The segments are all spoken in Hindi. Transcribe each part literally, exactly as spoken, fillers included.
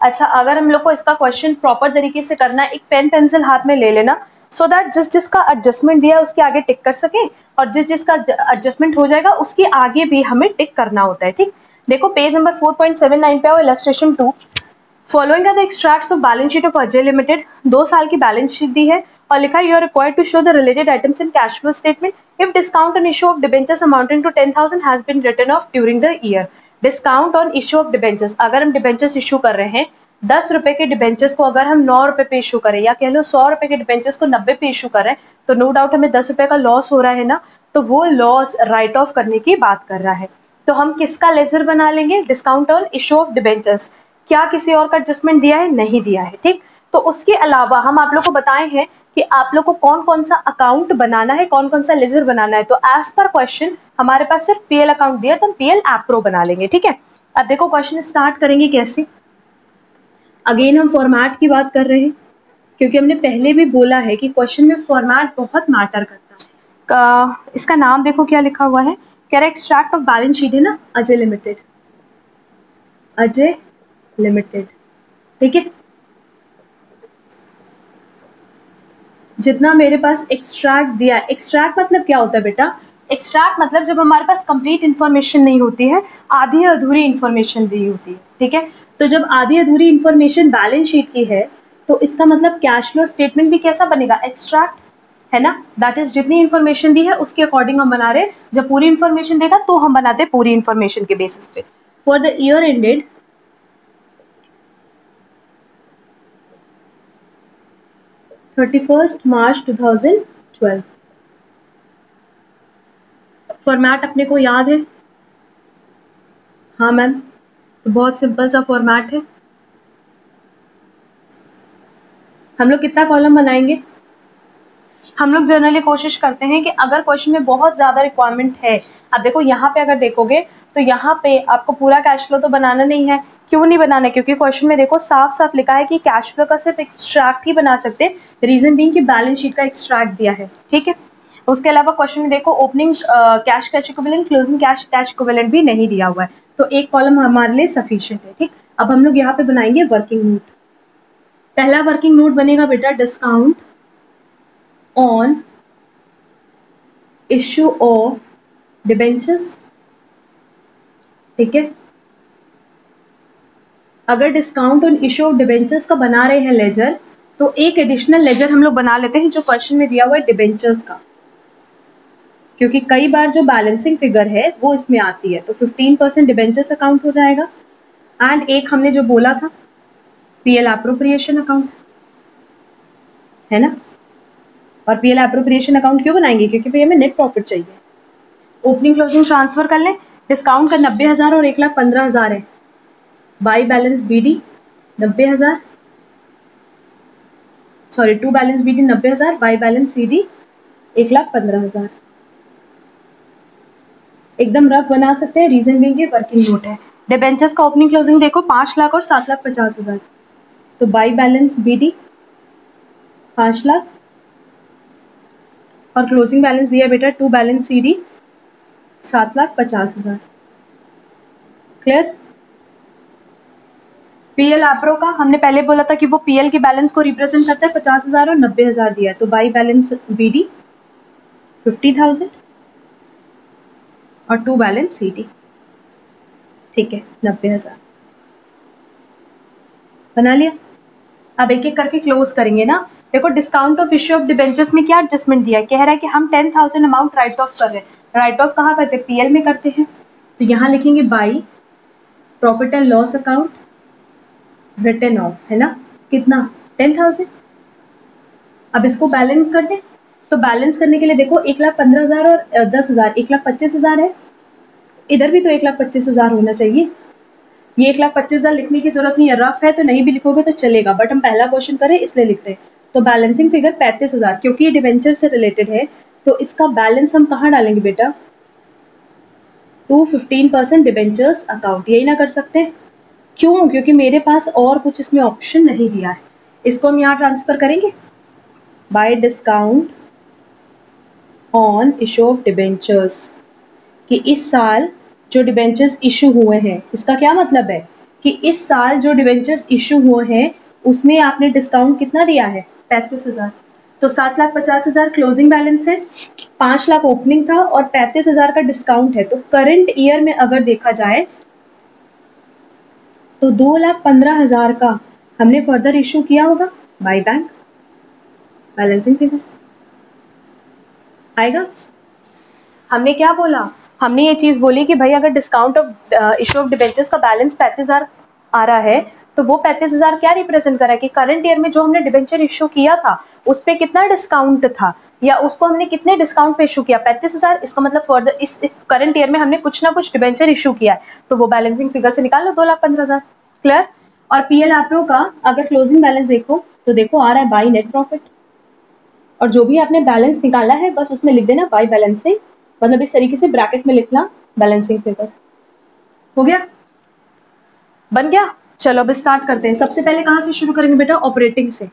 अच्छा, अगर हम लोग को इसका क्वेश्चन प्रॉपर तरीके से करना है, एक पेन पेंसिल हाथ में ले लेना, सो दैट जिस जिसका एडजस्टमेंट दिया है उसके आगे टिक कर सके, और जिस जिसका एडजस्टमेंट हो जाएगा उसके आगे भी हमें टिक करना होता है, ठीक। देखो page number four point seven nine पे आओ, illustration two. Following are the extracts of balance sheet of Ajay limited. दो साल की बैलेंस शीट दी है और लिखा है you are required to show the related items in cash flow statement if discount on issue of debentures amounting to ten thousand has been written off during the year. Discount on issue of debentures, अगर हम डिबेंचर्स इशू कर रहे हैं दस रुपए के डिबेंचर्स को अगर हम नौ रुपए पे इशू करें, या कह लो सौ रुपए के डिबेंचर्स को नब्बे पे इशू करें, तो नो डाउट हमें दस रुपए का लॉस हो रहा है ना, तो वो लॉस राइट ऑफ करने की बात कर रहा है। तो हम किसका लेजर बना लेंगे? Discount on issue of debentures. क्या किसी और का एडजस्टमेंट दिया है? नहीं दिया है, ठीक। तो उसके अलावा हम आप लोग को बताए हैं कि आप लोग को कौन कौन सा अकाउंट बनाना है, कौन कौन सा लेजर बनाना है। तो एज पर क्वेश्चन हमारे पास सिर्फ पीएल अकाउंट दिया, तो हम पीएल एप्रो बना लेंगे, ठीक है। अब देखो क्वेश्चन स्टार्ट करेंगे कैसे। अगेन हम फॉर्मेट की बात कर रहे हैं, क्योंकि हमने पहले भी बोला है कि क्वेश्चन में फॉर्मेट बहुत मैटर करता है। का, इसका नाम देखो क्या लिखा हुआ है, कह रहा है एक्सट्रैक्ट ऑफ बैलेंस शीट है ना, अजय लिमिटेड, अजय लिमिटेड, ठीक है। जितना मेरे पास एक्सट्रैक्ट दिया, एक्सट्रैक्ट मतलब क्या होता है बेटा? एक्सट्रैक्ट मतलब जब हमारे पास कंप्लीट इन्फॉर्मेशन नहीं होती है, आधी अधूरी इन्फॉर्मेशन दी होती है, ठीक है। तो जब आधी अधूरी इन्फॉर्मेशन बैलेंस शीट की है, तो इसका मतलब कैश फ्लो स्टेटमेंट भी कैसा बनेगा? एक्सट्रैक्ट, है ना। दैट इज जितनी इन्फॉर्मेशन दी है उसके अकॉर्डिंग हम बना रहे। जब पूरी इन्फॉर्मेशन देगा तो हम बनाते पूरी इन्फॉर्मेशन के बेसिस पे। For the year ended thirty first March two thousand twelve. Format अपने को याद है? हाँ मैम, तो बहुत सिंपल सा फॉर्मेट है। हम लोग कितना कॉलम बनाएंगे? हम लोग जनरली कोशिश करते हैं कि अगर क्वेश्चन में बहुत ज्यादा रिक्वायरमेंट है, अब देखो यहाँ पे अगर देखोगे तो यहाँ पे आपको पूरा कैश फ्लो तो बनाना नहीं है। क्यों नहीं बनाना? क्योंकि क्वेश्चन में देखो साफ साफ लिखा है कि कैश फ्लो का सिर्फ एक्सट्रैक्ट ही बना सकते हैं, रीजन बीइंग कि बैलेंस शीट का एक्सट्रैक्ट दिया है, ठीक है। उसके अलावा क्वेश्चन में देखो opening cash cash equivalent, closing cash cash equivalent भी नहीं दिया हुआ है, तो एक कॉलम हमारे लिए सफिशिएंट है, ठीक। अब हम लोग यहाँ पे बनाएंगे वर्किंग नोट। पहला वर्किंग नोट बनेगा बेटा discount on issue of debentures, ठीक है। अगर discount on issue of debentures का बना रहे हैं लेजर, तो एक एडिशनल लेजर हम लोग बना लेते हैं जो क्वेश्चन में दिया हुआ है डिबेंचर्स का, क्योंकि कई बार जो बैलेंसिंग फिगर है वो इसमें आती है। तो फिफ्टीन परसेंट डिबेंचर्स अकाउंट हो जाएगा, एंड एक हमने जो बोला था पीएल एप्रोप्रिएशन अकाउंट, है ना। और पीएल एप्रोप्रिएशन अकाउंट क्यों बनाएंगे? क्योंकि भाई हमें नेट प्रॉफिट चाहिए। ओपनिंग क्लोजिंग ट्रांसफर कर लें। डिस्काउंट का नब्बे हजार और एक लाख पंद्रह हजार है। बाई बैलेंस बीडी नब्बे हजार, सॉरी टू बैलेंस बीडी नब्बे हजार, बाई बैलेंस सीडी एक लाख पंद्रह हजार। एकदम रफ बना सकते हैं, रीजन बीइंग ये वर्किंग नोट है। डिबेंचर्स का ओपनिंग क्लोजिंग देखो पांच लाख और सात लाख पचास हजार, तो बाई बैलेंस बीडी पांच लाख और क्लोजिंग बैलेंस दिया बेटा टू बैलेंस सीडी सात लाख पचास हजार। क्लियर? पीएल एप्रो का हमने पहले बोला था कि वो पीएल के बैलेंस को रिप्रेजेंट करता है, पचास हजार और नब्बे हजार दिया है, तो by balance BD fifty thousand और टू बैलेंस सीडी, ठीक है, नब्बे हजार बना लिया। अब एक एक करके क्लोज करेंगे ना। देखो discount of issue of debentures में क्या एडजस्टमेंट दिया है? कह रहा है कि हम ten thousand amount write off कर रहे हैं। राइट ऑफ कहाँ करते हैं? पीएल में करते हैं, तो यहाँ लिखेंगे by profit and loss account written off, है ना, कितना? Ten thousand. अब इसको बैलेंस कर दें, तो बैलेंस करने के लिए देखो एक लाख पंद्रह हजार और दस हजार, एक लाख पच्चीस हजार है। इधर भी तो एक लाख पच्चीस हजार होना चाहिए। ये एक लाख पच्चीस हजार लिखने की जरूरत नहीं है, रफ है तो नहीं भी लिखोगे तो चलेगा, बट हम पहला क्वेश्चन करें इसलिए लिख रहे हैं। तो बैलेंसिंग फिगर पैंतीस हजार, क्योंकि ये डिवेंचर से रिलेटेड है, तो इसका बैलेंस हम कहाँ डालेंगे बेटा? To fifteen percent debentures account. यही ना कर सकते हैं? क्यों? क्योंकि मेरे पास और कुछ इसमें ऑप्शन नहीं दिया है। इसको हम यहाँ ट्रांसफर करेंगे by discount on issue of debentures, कि इस साल जो डिबेंचर्स इशू हुए हैं, इसका क्या मतलब है कि इस साल जो डिवेंचर्स इशू हुए हैं उसमें आपने डिस्काउंट कितना दिया है, पैंतीस हजार। तो सात लाख पचास हजार क्लोजिंग बैलेंस है, पांच लाख ओपनिंग था और पैंतीस हजार का डिस्काउंट है। तो करंट ईयर में अगर देखा जाए तो दो लाख पंद्रह हजार का हमने फर्दर इशू किया होगा बाय बैंक, बैलेंसिंग फिगर आएगा। हमने क्या बोला, हमने ये चीज बोली कि भाई अगर discount of issue of debentures का बैलेंस पैंतीस हजार आ रहा है तो वो पैंतीस हजार क्या रिप्रेजेंट कर रहा है कि करंट ईयर में जो हमने डिबेंचर इशू किया था उस पर कितना डिस्काउंट था, या उसको हमने कितने डिस्काउंट पे इशू किया, पैंतीस हजार। इसका मतलब फर्दर इस करंट ईयर में हमने कुछ ना कुछ डिबेंचर इशू किया है, तो वो बैलेंसिंग फिगर से निकाल लो दो लाख पंद्रह हजार। क्लियर। और पीएल एप्रो का अगर क्लोजिंग बैलेंस देखो तो देखो आ रहा है बाई नेट प्रॉफिट, और जो भी आपने बैलेंस निकाला है बस उसमें लिख देना बाई बैलेंसिंग, मतलब इस तरीके से ब्रैकेट में लिखना बैलेंसिंग फिगर। हो गया, बन गया। चलो अब स्टार्ट करते हैं। सबसे पहले कहां से शुरू करेंगे बेटा, ऑपरेटिंग से।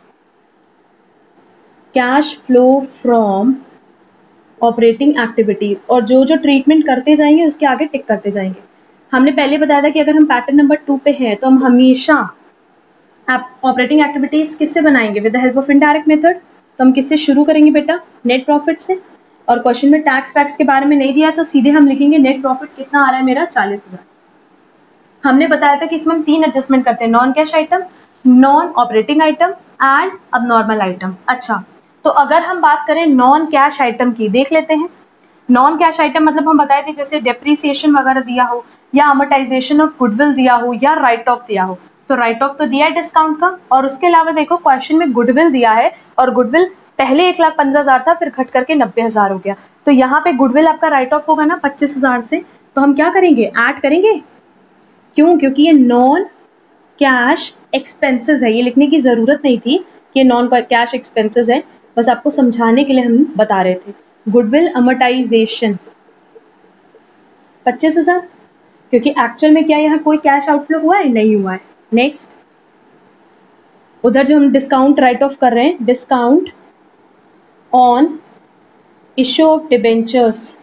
Cash flow from operating activities, और जो जो ट्रीटमेंट करते जाएंगे उसके आगे टिक करते जाएंगे। हमने पहले बताया था कि अगर हम पैटर्न नंबर टू पे हैं तो हम हमेशा ऑपरेटिंग एक्टिविटीज किससे बनाएंगे, with the help of indirect method. तो हम किससे शुरू करेंगे बेटा, नेट प्रॉफिट से। और क्वेश्चन में टैक्स वैक्स के बारे में नहीं दिया तो सीधे हम लिखेंगे नेट प्रॉफिट कितना आ रहा है मेरा, चालीस हजार। हमने बताया था कि इसमें हम तीन एडजस्टमेंट करते हैं, non cash item, non operating item and अब नॉर्मल आइटम। अच्छा, तो अगर हम बात करें नॉन कैश आइटम की, देख लेते हैं। नॉन कैश आइटम मतलब हम बताए थे जैसे डेप्रीसिएशन वगैरह दिया हो, या अमोर्टाइजेशन ऑफ गुडविल दिया हो, या राइट ऑफ दिया हो। तो राइट ऑफ तो दिया है डिस्काउंट का, और उसके अलावा देखो क्वेश्चन में गुडविल दिया है, और गुडविल पहले एक लाख पंद्रह हजार था, फिर घट करके नब्बे हजार हो गया। तो यहाँ पे गुडविल आपका राइट ऑफ होगा ना पच्चीस हजार से, तो हम क्या करेंगे, ऐड करेंगे। क्यों, क्योंकि ये नॉन कैश एक्सपेंसेस है, ये लिखने की जरूरत नहीं थी कि ये नॉन कैश एक्सपेंसेस है, बस आपको समझाने के लिए हम बता रहे थे। गुडविल अमोर्टाइजेशन पच्चीस हजार, क्योंकि एक्चुअल में क्या यहाँ कोई कैश आउटफ्लो हुआ है, नहीं हुआ है। नेक्स्ट, उधर जो हम डिस्काउंट राइट ऑफ कर रहे हैं, discount on issue of debentures,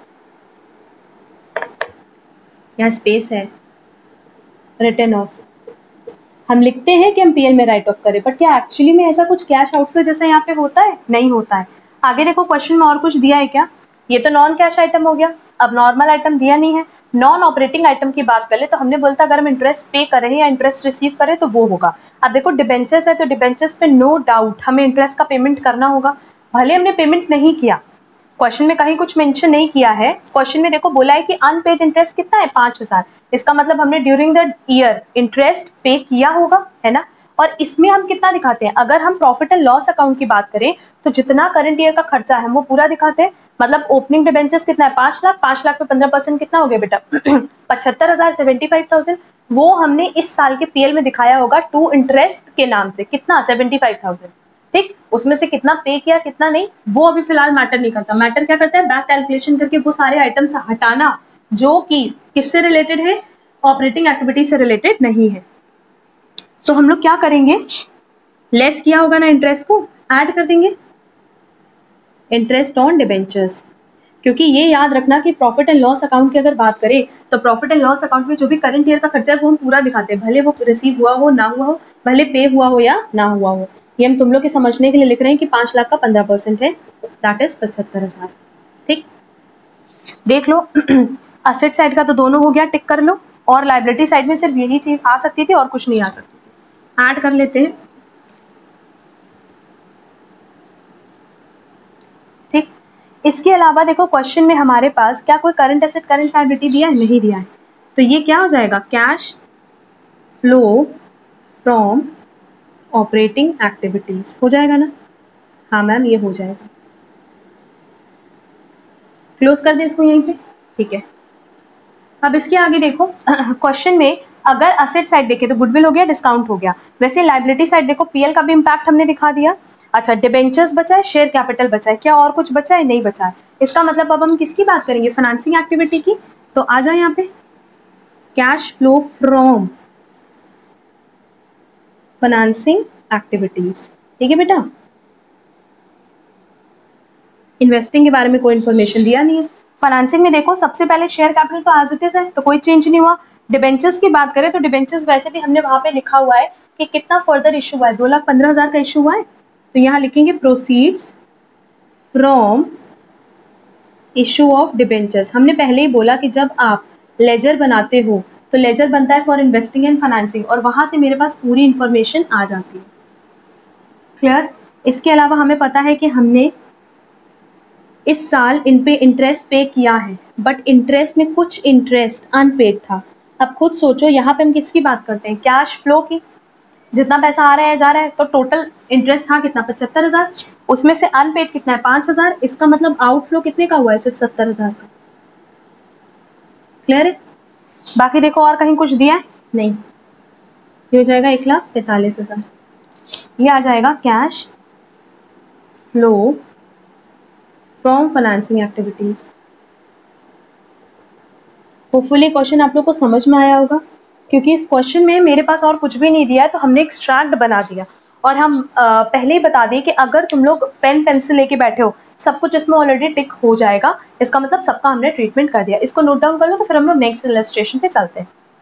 यहाँ स्पेस है, रिटर्न ऑफ। हम लिखते हैं कि हम पीएल में राइट ऑफ करें, बट क्या एक्चुअली में ऐसा कुछ कैश आउटफ्लो जैसा यहाँ पे होता है, नहीं होता है। आगे देखो क्वेश्चन में और कुछ दिया है क्या, ये तो नॉन कैश आइटम हो गया, अब नॉर्मल आइटम दिया नहीं है। नॉन ऑपरेटिंग आइटम की बात कर ले तो हमने बोलता अगर हम इंटरेस्ट पे करें या इंटरेस्ट रिसीव करें तो वो होगा। अब देखो डिबेंचर्स है तो डिबेंचर्स पे नो डाउट हमें इंटरेस्ट का पेमेंट करना होगा, भले हमने पेमेंट नहीं किया, क्वेश्चन में कहीं कुछ मेंशन नहीं किया है। क्वेश्चन में देखो बोला है कि अनपेड इंटरेस्ट कितना है, पांच हजार। इसका मतलब हमने ड्यूरिंग द ईयर इंटरेस्ट पे किया होगा, है ना। और इसमें हम कितना दिखाते हैं, अगर हम प्रॉफिट एंड लॉस अकाउंट की बात करें तो जितना करंट ईयर का खर्चा है वो पूरा दिखाते हैं। मतलब ओपनिंग डिबेंचर्स कितना है, पांच लाख, पांच लाख पे पंद्रह परसेंट कितना हो गया बेटा, पचहत्तर हजार, सेवेंटी फाइव थाउजेंड। वो हमने इस साल के पीएल में दिखाया होगा टू इंटरेस्ट के नाम से, कितना, सेवेंटी फाइव थाउजेंड। ठीक, उसमें से कितना पे किया कितना नहीं वो अभी फिलहाल मैटर नहीं करता। मैटर क्या करता है, बैक कैलकुलेशन करके वो सारे आइटम्स हटाना जो कि किससे रिलेटेड है, ऑपरेटिंग एक्टिविटी से रिलेटेड नहीं है। तो हम लोग क्या करेंगे, लेस किया होगा ना इंटरेस्ट को, ऐड कर देंगे इंटरेस्ट ऑन डिबेंचर्स। क्योंकि ये याद रखना कि प्रॉफिट एंड लॉस अकाउंट की अगर बात करें तो प्रॉफिट एंड लॉस अकाउंट में जो भी करंट ईयर का खर्चा है वो हम पूरा दिखाते हैं, भले वो रिसीव हुआ हो ना हुआ हो, भले पे हुआ हो या ना हुआ हो। ये हम तुम लोग के समझने के लिए लिख रहे हैं कि पांच लाख का पंद्रह परसेंट है, दैट इज पचहत्तर हजार। ठीक, देख लो असेट साइड का तो दोनों हो गया, टिक कर लो। और लाइबिलिटी साइड में सिर्फ यही चीज आ सकती थी और कुछ नहीं आ सकती थी, ऐड कर लेते हैं। ठीक, इसके अलावा देखो क्वेश्चन में हमारे पास क्या कोई करंट एसेट करंट लायबिलिटी दिया है, नहीं दिया है। तो ये क्या हो जाएगा, cash flow from operating activities हो जाएगा ना। हाँ मैम ये हो जाएगा, क्लोज कर दे इसको यहीं पे। ठीक है, अब इसके आगे देखो क्वेश्चन में अगर असेट साइड देखे तो गुडविल हो गया, डिस्काउंट हो गया। वैसे लायबिलिटी साइड देखो पीएल का भी इंपैक्ट हमने दिखा दिया। अच्छा, डिबेंचर्स बचा है, शेयर कैपिटल बचा है, क्या और कुछ बचा है, नहीं बचा है। इसका मतलब अब हम किसकी बात करेंगे, फाइनेंसिंग एक्टिविटी की। तो आ जाओ यहाँ पे, cash flow from financing activities. ठीक है बेटा, इन्वेस्टिंग के बारे में कोई इन्फॉर्मेशन दिया नहीं है। फाइनेंसिंग में देखो सबसे पहले शेयर कैपिटल तो एज इट इज है, तो कोई चेंज नहीं हुआ। डिबेंचर्स की बात करें तो डिबेंचर्स वैसे भी हमने वहां पे लिखा हुआ है कि कितना फर्दर इशू हुआ है, दो लाख पंद्रह हजार का इशू हुआ है, तो यहाँ लिखेंगे proceeds from issue of debentures. हमने पहले ही बोला कि जब आप लेजर बनाते हो तो लेजर बनता है फॉर इन्वेस्टिंग एंड फाइनेंसिंग, और वहां से मेरे पास पूरी इंफॉर्मेशन आ जाती है। क्लियर? इसके अलावा हमें पता है कि हमने इस साल इन पे इंटरेस्ट पे किया है, बट इंटरेस्ट में कुछ इंटरेस्ट अनपेड था। अब खुद सोचो यहाँ पे हम किसकी बात करते हैं, कैश फ्लो की। जितना पैसा आ रहा है जा रहा है, तो टोटल इंटरेस्ट था कितना, पचहत्तर हजार, उसमें से अनपेड कितना है, पांच हजार। इसका मतलब आउटफ्लो कितने का हुआ है, सिर्फ सत्तर हजार का। क्लियर है? बाकी देखो और कहीं कुछ दिया है नहीं, ये हो जाएगा एक लाख पैंतालीस हजार। ये आ जाएगा cash flow from financing activities. Hopefully question आप लोग को समझ में आया होगा, क्योंकि इस क्वेश्चन में मेरे पास और कुछ भी नहीं दिया है, तो हमने एक्सट्रैक्ट बना दिया। और हम आ, पहले ही बता दें कि अगर तुम लोग पेन पेंसिल लेके बैठे हो, सब कुछ इसमें ऑलरेडी टिक हो जाएगा, इसका मतलब सबका हमने ट्रीटमेंट कर दिया। इसको नोट डाउन कर लो, तो फिर हम लोग नेक्स्ट इलस्ट्रेशन पे चलते हैं।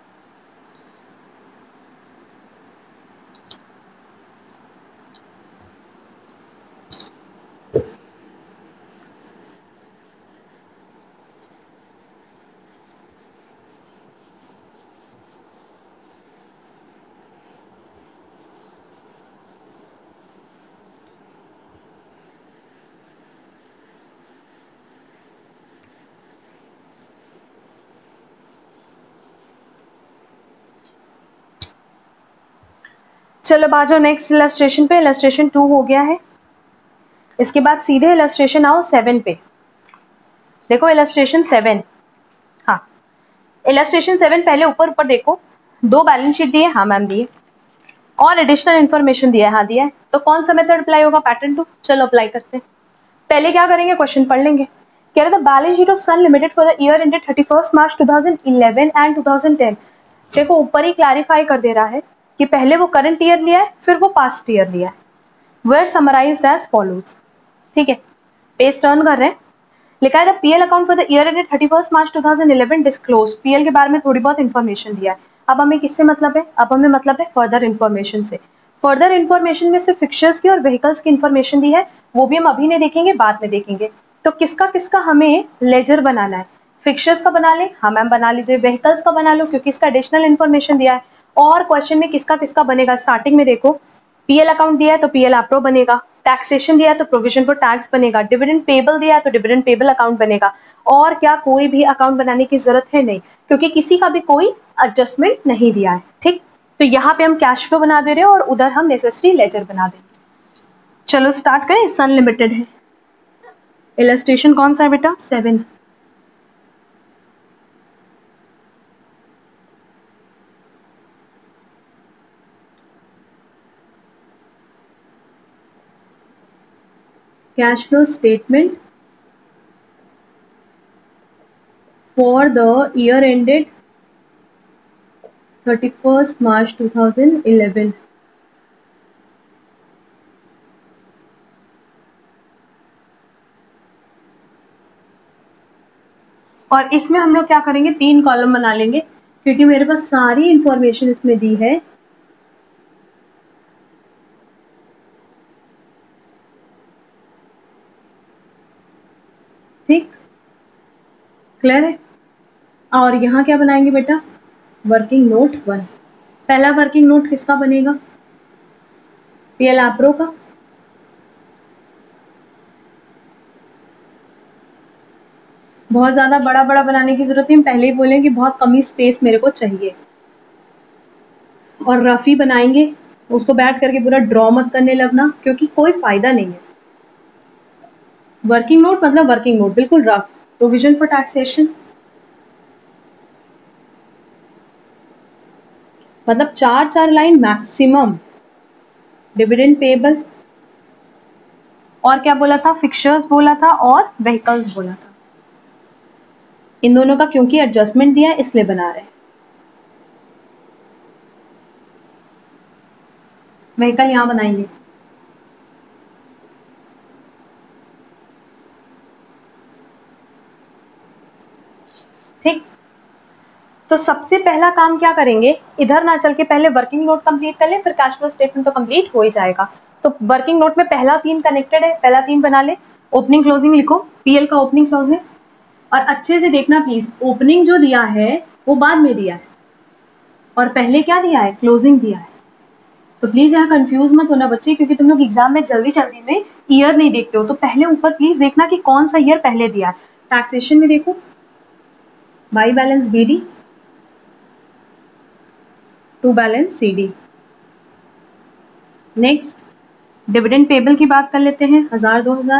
चलो आ जाओ नेक्स्ट इलस्ट्रेशन पे। इलस्ट्रेशन टू हो गया है, इसके बाद सीधे इलस्ट्रेशन आओ सेवन पे। देखो इलस्ट्रेशन सेवन, हाँ इलस्ट्रेशन सेवन, पहले ऊपर ऊपर देखो, दो बैलेंस शीट दिए, हाँ मैम दिए, और एडिशनल इन्फॉर्मेशन दिया है, हाँ दिया है। तो कौन सा मेथड अप्लाई होगा, पैटर्न टू। चलो अप्लाई करते हैं। पहले क्या करेंगे, क्वेश्चन पढ़ लेंगे। कह रहा था balance sheet of Sun limited for the year ended thirty first March two thousand eleven and two thousand ten. देखो ऊपर ही क्लैरिफाई कर दे रहा है कि पहले वो करंट ईयर लिया है, फिर वो पास्ट ईयर लिया है। Were summarised as follows. ठीक है, पेज टर्न कर रहे हैं। लिखा है PL account for the year ended thirty first March two thousand eleven disclose. PL के बारे में थोड़ी बहुत इन्फॉर्मेशन दिया है। अब हमें किससे मतलब है, अब हमें मतलब है फर्दर इन्फॉर्मेशन से। फर्दर इन्फॉर्मेशन में से फिक्चर्स की और व्हीकल्स की इन्फॉर्मेशन दी है, वो भी हम अभी नहीं देखेंगे, बाद में देखेंगे। तो किसका किसका हमें लेजर बनाना है, फिक्चर्स का बना ले, हाँ मैम बना लीजिए, व्हीकल्स का बना लो क्योंकि इसका एडिशनल इन्फॉर्मेशन दिया है। और क्वेश्चन में किसका किसका बनेगा, स्टार्टिंग में देखो पीएल अकाउंट दिया है तो पीएल एप्रो बनेगा, टैक्सेशन दिया है तो प्रोविजन फॉर टैक्स बनेगा, डिविडेंड पेबल दिया है तो डिविडेंड पेबल अकाउंट बनेगा। और क्या कोई भी अकाउंट बनाने की जरूरत है, नहीं, क्योंकि किसी का भी कोई एडजस्टमेंट नहीं दिया है। ठीक, तो यहाँ पे हम कैश फ्लो बना दे रहे हैं और उधर हम नेसेसरी लेजर बना देंगे। चलो स्टार्ट करें। सन लिमिटेड है, इलस्ट्रेशन कौन सा है बेटा, seven. Cash flow statement for the year ended thirty first March two thousand eleven. और इसमें हम लोग क्या करेंगे, तीन कॉलम बना लेंगे क्योंकि मेरे पास सारी इंफॉर्मेशन इसमें दी है। ठीक, क्लियर है। और यहाँ क्या बनाएंगे बेटा, वर्किंग नोट वन। पहला वर्किंग नोट किसका बनेगा, पीएल एप्रो का। बहुत ज्यादा बड़ा बड़ा बनाने की जरूरत नहीं, पहले ही बोलें कि बहुत कम ही स्पेस मेरे को चाहिए। और रफी बनाएंगे, उसको बैठ करके पूरा ड्रॉ मत करने लगना क्योंकि कोई फायदा नहीं है। वर्किंग नोट मतलब वर्किंग नोट बिल्कुल रफ। प्रोविजन फॉर टैक्सेशन मतलब चार चार लाइन मैक्सिमम। डिविडेंड पेबल, और क्या बोला था, फिक्चर्स बोला था और व्हीकल्स बोला था। इन दोनों का क्योंकि एडजस्टमेंट दिया है इसलिए बना रहे हैं। व्हीकल यहां बनाएंगे। ठीक, तो सबसे पहला काम क्या करेंगे, इधर ना चल के पहले वर्किंग नोट कंप्लीट कर ले, फिर कैश फ्लो स्टेटमेंट तो कंप्लीट हो ही जाएगा। तो वर्किंग नोट में पहला तीन कनेक्टेड है, पहला तीन बना ले। ओपनिंग क्लोजिंग लिखो, पीएल का ओपनिंग क्लोजिंग, और अच्छे से देखना प्लीज, ओपनिंग जो दिया है वो बाद में दिया है और पहले क्या दिया है, क्लोजिंग दिया है। तो प्लीज यहाँ कंफ्यूज मत होना बच्चे, क्योंकि तुम लोग एग्जाम में जल्दी जल्दी में ईयर नहीं देखते हो, तो पहले ऊपर प्लीज देखना कि कौन सा ईयर पहले दिया है। टैक्सेशन में देखो, by balance BD to balance CD. Next dividend payable की बात कर लेते हैं, हजार दो हजार।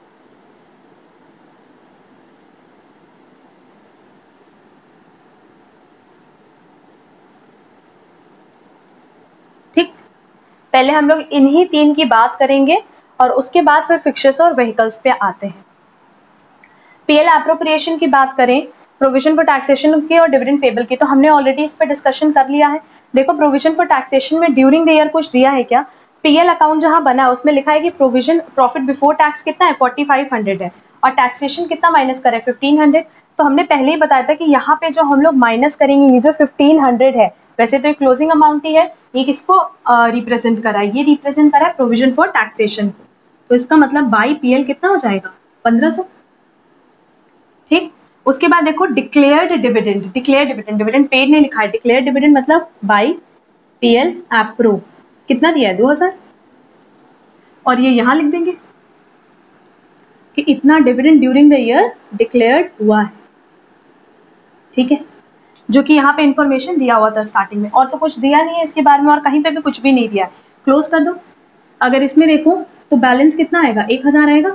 ठीक, पहले हम लोग इन्हीं तीन की बात करेंगे और उसके बाद फिर फिक्चर्स और व्हीकल्स पे आते हैं। पीएल एप्रोप्रिएशन की बात करें, प्रोविजन फॉर टैक्सेशन की और डिविडेंड पेबल की, तो हमने ऑलरेडी इस पर डिस्कशन कर लिया है। देखो प्रोविजन फॉर टैक्सेशन में ड्यूरिंग द ईयर कुछ दिया है क्या, पीएल अकाउंट जहां बना है उसमें लिखा है कि प्रोविजन प्रॉफिट बिफोर टैक्स कितना है, फोर्टी फाइव हंड्रेड है, और टैक्सेशन कितना माइनस करे, फिफ्टीन हंड्रेड। तो हमने पहले ही बताया था कि यहाँ पे जो हम लोग माइनस करेंगे, ये जो फिफ्टीन हंड्रेड है, वैसे तो ये क्लोजिंग अमाउंट ही है, ये किसको रिप्रेजेंट करा है, ये रिप्रेजेंट करा है प्रोविजन फॉर टैक्सेशन को। तो इसका मतलब बाई पीएल कितना हो जाएगा, पंद्रह सौ। ठीक, उसके बाद देखो declared dividend, declare dividend, dividend paid नहीं लिखा है, डिक्लेयर डिविडेंड मतलब बाई पीएल अप्रूव, कितना दिया है, दो हजार, और ये यहां लिख देंगे कि इतना dividend during the year declared हुआ है। ठीक है, जो कि यहाँ पे इंफॉर्मेशन दिया हुआ था स्टार्टिंग में, और तो कुछ दिया नहीं है इसके बारे में, और कहीं पे भी कुछ भी नहीं दिया है। क्लोज कर दो। अगर इसमें देखो तो बैलेंस कितना आएगा, एक हजार आएगा,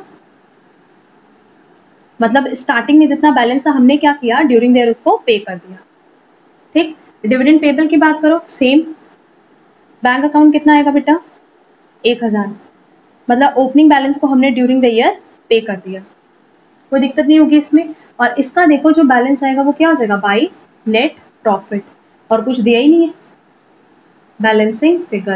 मतलब स्टार्टिंग में जितना बैलेंस था हमने क्या किया, ड्यूरिंग द ईयर उसको पे कर दिया। ठीक, डिविडेंड पेबल की बात करो, सेम, बैंक अकाउंट कितना आएगा बेटा, एक हजार, मतलब ओपनिंग बैलेंस को हमने ड्यूरिंग द ईयर पे कर दिया, कोई दिक्कत नहीं होगी इसमें। और इसका देखो जो बैलेंस आएगा वो क्या हो जाएगा, बाई नेट प्रॉफिट, और कुछ दिया ही नहीं है, बैलेंसिंग फिगर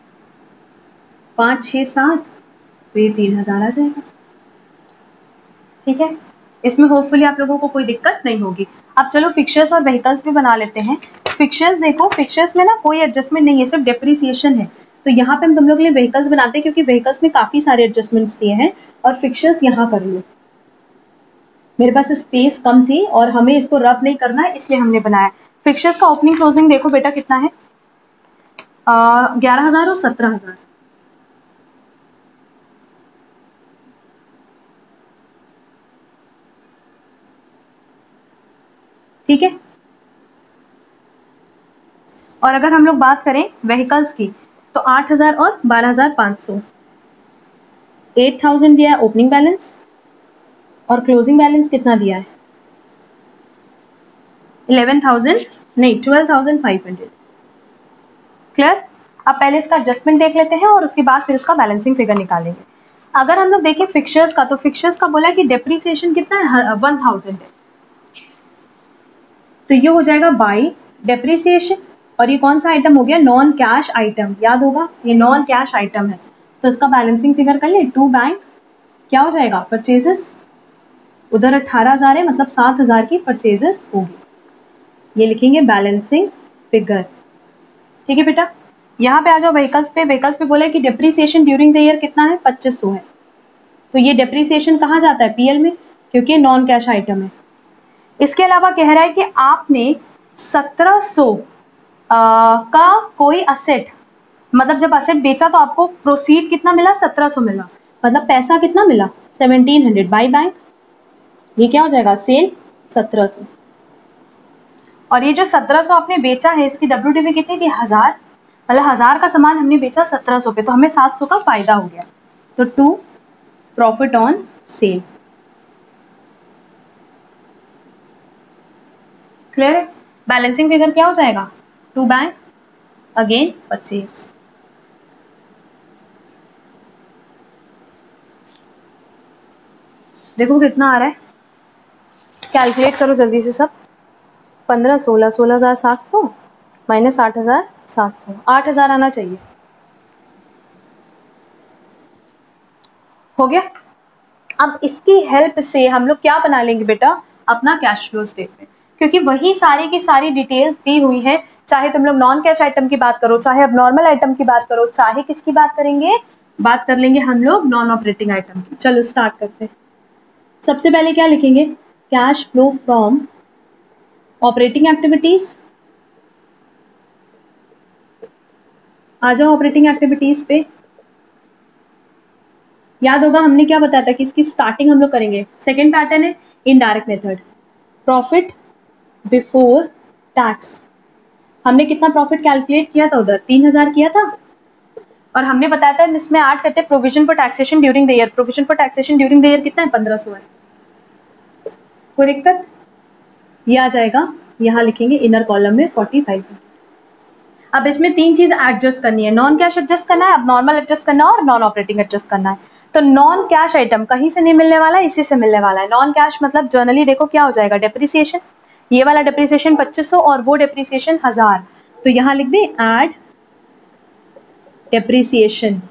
पाँच छः सात, तो ये तीन हजार आ जाएगा। ठीक है, इसमें होपफुली आप लोगों को कोई दिक्कत नहीं होगी। अब चलो फिक्चर्स और व्हीकल्स भी बना लेते हैं। फिक्चर्स देखो, फिक्चर्स में ना कोई एडजस्टमेंट नहीं है, सिर्फ डेप्रिसिएशन है। तो यहाँ पे हम तुम लोग के लिए व्हीकल्स बनाते हैं, क्योंकि व्हीकल्स में काफी सारे एडजस्टमेंट्स दिए हैं, और फिक्चर्स यहाँ कर लो। मेरे पास स्पेस कम थी और हमें इसको रब नहीं करना है, इसलिए हमने बनाया। फिक्चर्स का ओपनिंग क्लोजिंग देखो बेटा कितना है, ग्यारह हजार और सत्रह हजार। ठीक है, और अगर हम लोग बात करें व्हीकल्स की, तो आठ हजार और बारह हजार पाँच सौ, एट थाउजेंड दिया है ओपनिंग बैलेंस, और क्लोजिंग बैलेंस कितना दिया है, इलेवन थाउजेंड नहीं, twelve thousand five hundred. Clear. अब पहले इसका एडजस्टमेंट देख लेते हैं और उसके बाद फिर इसका बैलेंसिंग फिगर निकालेंगे। अगर हम लोग देखें फिक्चर्स का, तो फिक्चर्स का बोला कि डेप्रिसिएशन कितना है, वन थाउजेंड है, तो ये हो जाएगा बाई डेप्रिसिएशन। और ये कौन सा आइटम हो गया, नॉन कैश आइटम, याद होगा ये नॉन कैश आइटम है, तो इसका बैलेंसिंग फिगर कर ले। टू बैंक क्या हो जाएगा, परचेजेस, उधर अट्ठारह हजार है, मतलब सात हजार की परचेजेस होगी, ये लिखेंगे बैलेंसिंग फिगर। ठीक है बेटा, यहाँ पे आ जाओ व्हीकल्स पे। व्हीकल्स पे बोले कि डेप्रिसिएशन ड्यूरिंग द ईयर कितना है, पच्चीस सौ है, तो ये डेप्रिसिएशन कहाँ जाता है, पीएल में, क्योंकि नॉन कैश आइटम है। इसके अलावा कह रहा है कि आपने सत्रह सौ का कोई असेट, मतलब जब असेट बेचा तो आपको प्रोसीड कितना मिला, सत्रह सौ मिला, मतलब पैसा कितना मिला, सेवनटीन हंड्रेड बाई बैंक, ये क्या हो जाएगा, सेल सत्रह सौ। और ये जो सत्रह सौ आपने बेचा है, इसकी डब्ल्यूडीवी कितनी थी, हजार, मतलब हजार का सामान हमने बेचा सत्रह सौ पे, तो हमें सात सौ का फायदा हो गया, तो to profit on sale. Clear है। बैलेंसिंग फिगर क्या हो जाएगा, टू बैंक अगेन परचेज। देखो कितना आ रहा है, कैलकुलेट करो जल्दी से सब, पंद्रह सोलह सोलह हजार सात सौ माइनस आठ हजार सात सौ, आठ हजार आना चाहिए, हो गया। अब इसकी हेल्प से हम लोग क्या बना लेंगे बेटा, अपना कैश फ्लो स्टेटमेंट। क्योंकि वही सारी की सारी डिटेल्स दी हुई है, चाहे तुम लोग नॉन कैश आइटम की बात करो, चाहे अब नॉर्मल आइटम की बात करो, चाहे किसकी बात करेंगे, बात कर लेंगे हम लोग नॉन ऑपरेटिंग आइटम की। चलो स्टार्ट करते हैं। सबसे पहले क्या लिखेंगे, cash flow from operating activities. आ जाओ ऑपरेटिंग एक्टिविटीज पे। याद होगा हमने क्या बताया था कि इसकी स्टार्टिंग हम लोग करेंगे, सेकेंड पैटर्न है indirect method, profit before tax. हमने कितना प्रॉफिट कैलकुलेट किया था उधर, तीन हजार किया था, और हमने बताया था इसमें ऐड करते हैं provision for taxation during the year. Provision for taxation during the year कितना है, पंद्रह सौ है। कोई दिक्कत, ये आ जाएगा, यहाँ लिखेंगे इनर कॉलम में फोर्टी फाइव। अब इसमें तीन चीज एडजस्ट करनी है, नॉन कैश एडजस्ट करना है, अब नॉर्मल एडजस्ट करना है और नॉन ऑपरेटिंग एडजस्ट करना है। तो नॉन कैश आइटम कहीं से नहीं मिलने वाला है, इसी से मिलने वाला है। नॉन कैश मतलब जनरली देखो क्या हो जाएगा, डेप्रिसिएशन, ये वाला डेप्रिसिएशन पच्चीस सौ और वो डेप्रिसिएशन हजार। तो यहां लिख दे एड डेप्रिसिएशन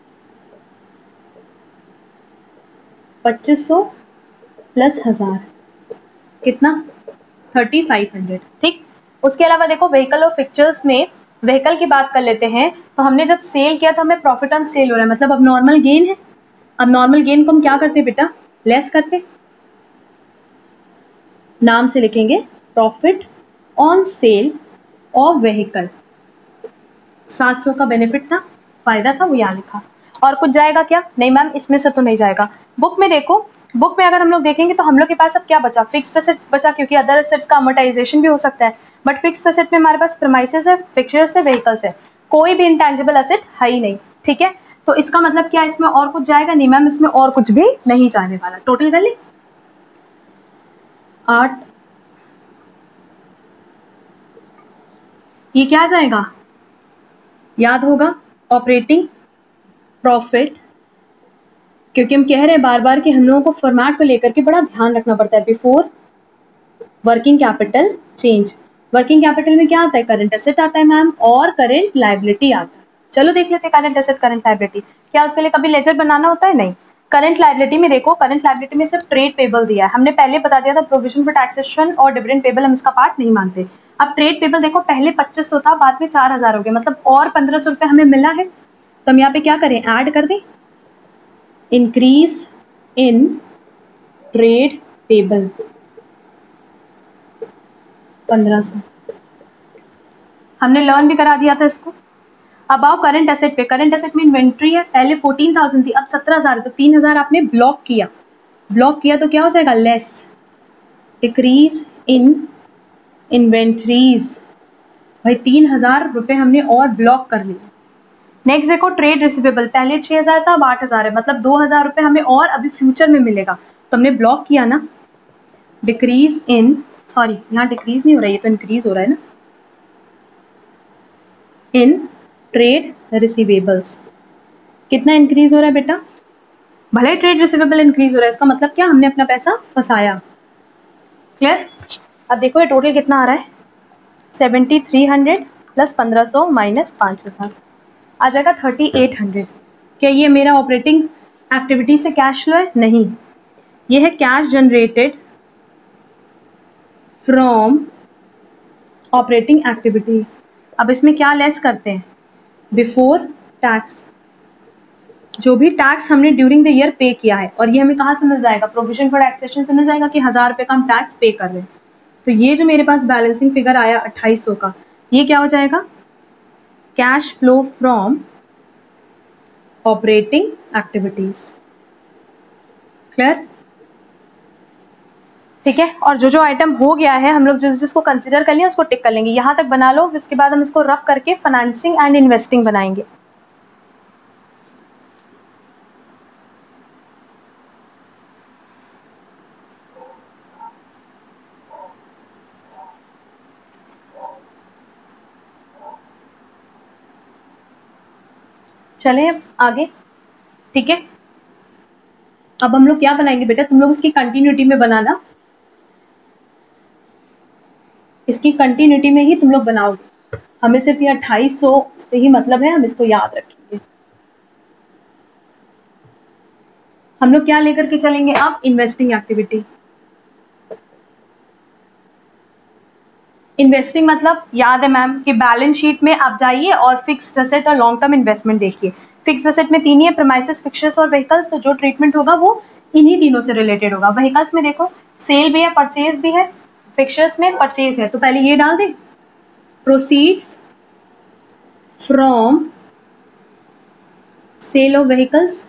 पच्चीस सौ प्लस हजार, कितना, थर्टी फाइव हंड्रेड। ठीक, उसके अलावा देखो व्हीकल और फिक्चर्स में व्हीकल की बात कर लेते हैं। तो हमने जब सेल किया था हमें प्रॉफिट ऑन सेल हो रहा है, मतलब अब नॉर्मल गेन है। अब नॉर्मल गेन को हम क्या करते बेटा, लेस करते, नाम से लिखेंगे profit on sale of vehicle. सात सौ का बेनिफिट था, फायदा था, वो यहाँ लिखा। और कुछ जाएगा क्या, नहीं मैम इसमें से तो नहीं जाएगा। बुक में देखो, बुक में अगर हम लोग देखेंगे तो हम लोग के पास अब क्या बचा, फिक्स्ड एसेट्स बचा, क्योंकि अदर एसेट्स का अमोर्टाइजेशन भी हो सकता है। बट फिक्स्ड एसेट में हमारे पास प्रीमाइसेस है, फिक्चर्स है, व्हीकल्स है, कोई भी इंटेंजिबल एसेट है ही नहीं। ठीक है, तो इसका मतलब क्या, इसमें और कुछ जाएगा, नहीं मैम इसमें और कुछ भी नहीं जाने वाला। टोटल कर ले आठ, ये क्या आ जाएगा, याद होगा ऑपरेटिंग प्रॉफिट, क्योंकि हम कह रहे हैं बार बार कि हम लोगों को फॉर्मेट को लेकर के बड़ा ध्यान रखना पड़ता है। Before working capital change, working capital में क्या आता है, करंट एसेट आता है मैम, और करंट लायबिलिटी आता है। चलो देख लेते हैं करंट एसेट करंट लायबिलिटी, क्या उसके लिए कभी लेजर बनाना होता है, नहीं। करंट लायबिलिटी में देखो, करंट लायबिलिटी में सिर्फ ट्रेड पेबल दिया है, हमने पहले बता दिया था प्रोविजन फॉर टैक्सेशन और डिविडेंड पेबल हम इसका पार्ट नहीं मानते। अब ट्रेड पेबल देखो, पहले पच्चीस सौ था, बाद में चार हजार हो गया, मतलब और पंद्रह सौ रुपए हमें मिला है। तो हम यहाँ पे क्या करें, ऐड कर दें, इंक्रीज इन ट्रेड पेबल पंद्रह सौ, हमने लर्न भी करा दिया था इसको। अब आओ करंट एसेट पे, करंट एसेट में इन्वेंट्री है, पहले फोर्टीन थाउजेंड थी, अब सत्रह हजार है, तो तीन हजार आपने ब्लॉक किया, ब्लॉक किया तो क्या हो जाएगा, लेस, डिक्रीज इन इन्वेंट्रीज। भाई तीन हजार रुपए हमने और ब्लॉक कर लिए। नेक्स्ट देखो ट्रेड रिसीवेबल, पहले छह हजार था, अब आठ हजार है, मतलब दो हजार रुपए हमें और अभी फ्यूचर में मिलेगा, तो हमने ब्लॉक किया ना। डिक्रीज इन, सॉरी यहाँ डिक्रीज नहीं हो रहा है, ये तो इंक्रीज हो रहा है ना, इन ट्रेड रिसीवेबल्स। कितना इंक्रीज हो रहा है बेटा, भले ट्रेड रिसीवेबल इंक्रीज हो रहा है, इसका मतलब क्या, हमने अपना पैसा फंसाया। क्लियर, अब देखो ये टोटल कितना आ रहा है, सेवेंटी थ्री हंड्रेड प्लस पंद्रह सौ माइनस पाँच हजार, आ जाएगा थर्टी एट हंड्रेड। क्या ये मेरा ऑपरेटिंग एक्टिविटी से कैश फ्लो है, नहीं, ये है cash generated from operating activities. अब इसमें क्या लेस करते हैं, बिफोर टैक्स, जो भी टैक्स हमने ड्यूरिंग द ईयर पे किया है, और ये हमें कहाँ से मिल जाएगा, प्रोविजन फॉर टैक्सेशन से मिल जाएगा कि हजार रुपए का हम टैक्स पे कर रहे हैं। तो ये जो मेरे पास बैलेंसिंग फिगर आया अट्ठाईस सौ का, ये क्या हो जाएगा, cash flow from operating activities. Clear, ठीक है। और जो जो आइटम हो गया है हम लोग जिस जिसको कंसीडर कर लिया उसको टिक कर लेंगे, यहां तक बना लो, उसके बाद हम इसको रफ करके फाइनेंसिंग एंड इन्वेस्टिंग बनाएंगे। चलें अब आगे, ठीक है। अब हम लोग क्या बनाएंगे बेटा, तुम लोग उसकी कंटिन्यूटी में बनाना, इसकी कंटिन्यूटी में ही तुम लोग बनाओगे, हमें सिर्फ ये अट्ठाईस सौ से ही मतलब है, हम इसको याद रखेंगे। हम लोग क्या लेकर के चलेंगे अब, इन्वेस्टिंग एक्टिविटी। इन्वेस्टिंग मतलब याद है मैम कि बैलेंस शीट में आप जाइए और फिक्स्ड एसेट और लॉन्ग टर्म इन्वेस्टमेंट देखिए। फिक्स्ड एसेट में तीन ही है, प्रीमाइसेस, फिक्चर्स और व्हीकल्स, तो जो ट्रीटमेंट होगा वो इन्हीं तीनों से रिलेटेड होगा। व्हीकल्स में देखो सेल भी है, परचेज भी है, फिक्चर्स में परचेज है, तो पहले ये डाल दें, proceeds from sale of vehicles,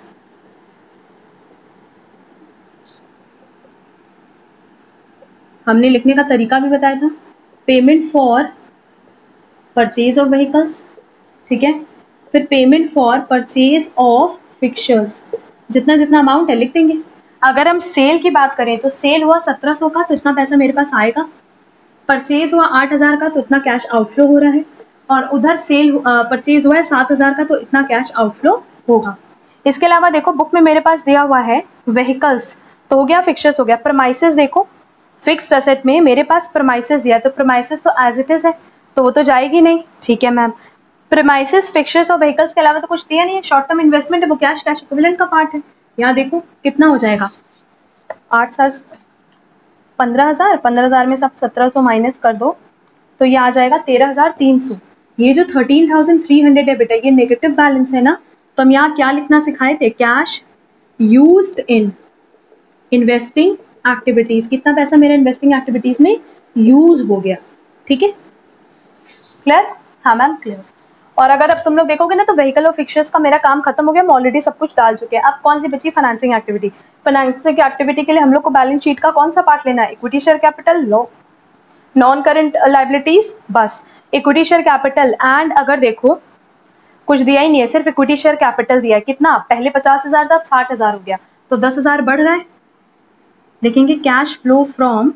हमने लिखने का तरीका भी बताया था, payment for purchase of vehicles, ठीक है, फिर payment for purchase of fixtures, जितना जितना अमाउंट है लिख देंगे। अगर हम सेल की बात करें तो सेल हुआ सत्रह सौ का, तो इतना पैसा मेरे पास आएगा। परचेज हुआ आठ हजार का, तो इतना कैश आउटफ्लो हो रहा है, और उधर सेल परचेज हुआ है सात हजार का, तो इतना कैश आउटफ्लो होगा। इसके अलावा देखो बुक में मेरे पास दिया हुआ है व्हीकल्स, तो हो गया, फिक्चर्स हो गया, प्रीमाइसेस देखो फिक्स्ड एसेट में मेरे पास प्रीमाइसेस दिया, तो प्रीमाइसेस तो एज इट इज है, तो वो तो जाएगी नहीं, ठीक है मैम। प्रीमाइसेस, फिक्चर्स और व्हीकल्स के अलावा तो कुछ दिया नहीं है, शॉर्ट टर्म इन्वेस्टमेंट है, वो कैश कैश इक्विवेलेंट का पार्ट है। यहाँ देखो कितना हो जाएगा, आठ सात पंद्रह हजार पंद्रह हजार में से आप सत्रह सौ माइनस कर दो, तो ये आ जाएगा तेरह हजार तीन सौ। ये जो थर्टीन थाउजेंड थ्री हंड्रेड है बेटा, ये नेगेटिव बैलेंस है ना, तो हम यहाँ क्या लिखना सिखाए थे, cash used in investing activities, कितना पैसा मेरा इन्वेस्टिंग एक्टिविटीज में यूज हो गया, ठीक है, क्लियर? हाँ मैम क्लियर। और अगर अब तुम लोग देखोगे ना तो व्हीकल और फिक्चर्स का मेरा काम खत्म हो गया, मैं ऑलरेडी सब कुछ डाल चुके हैं। अब कौन सी बची, फाइनेंसिंग एक्टिविटी। फाइनेंसिंग एक्टिविटी के लिए हम लोग को बैलेंस शीट का कौन सा पार्ट लेना है, इक्विटी शेयर कैपिटल, लो नॉन करंट लाइबिलिटीज, बस इक्विटी शेयर कैपिटल। एंड अगर देखो कुछ दिया ही नहीं है, सिर्फ इक्विटी शेयर कैपिटल दिया है, कितना, पहले पचास हजार था अब साठ हजार हो गया, तो दस हजार बढ़ रहा है। देखेंगे cash flow from